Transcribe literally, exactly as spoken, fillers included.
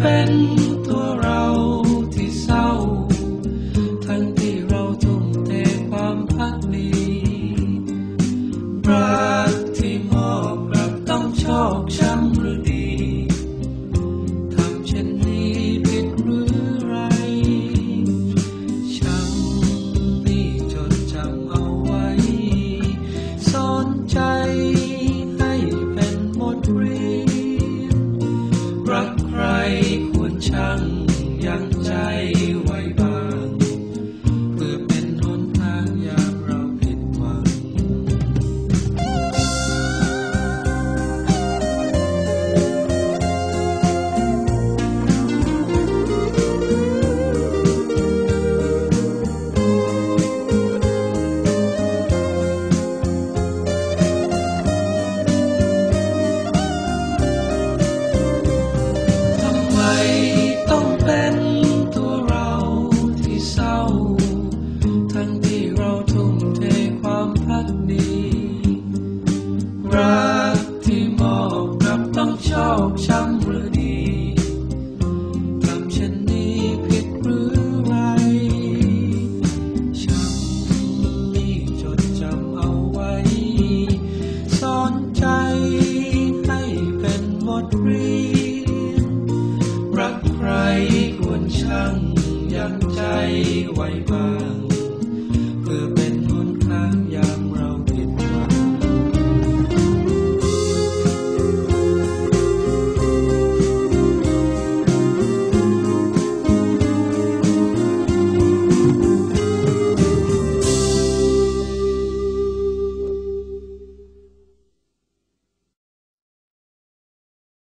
เป็นตัวเราที่เศร้าทั้งที่เราทุ่มเทความพักดีรักที่มอบกลับต้องโชคช้ำหรือดีทำเช่นนี้ผิดหรือไรช่างนี่จดจำเอาไว้สอนใจให้เป็นบทเรียนรักใครควรช่างยั้งใจไว้บ้างเพื่อเป็นหนทางยามเราผิดหวังทำไมต้องเป็นตัวเราที่เศร้าทั้งที่เราทุ่มเทความพักดีรั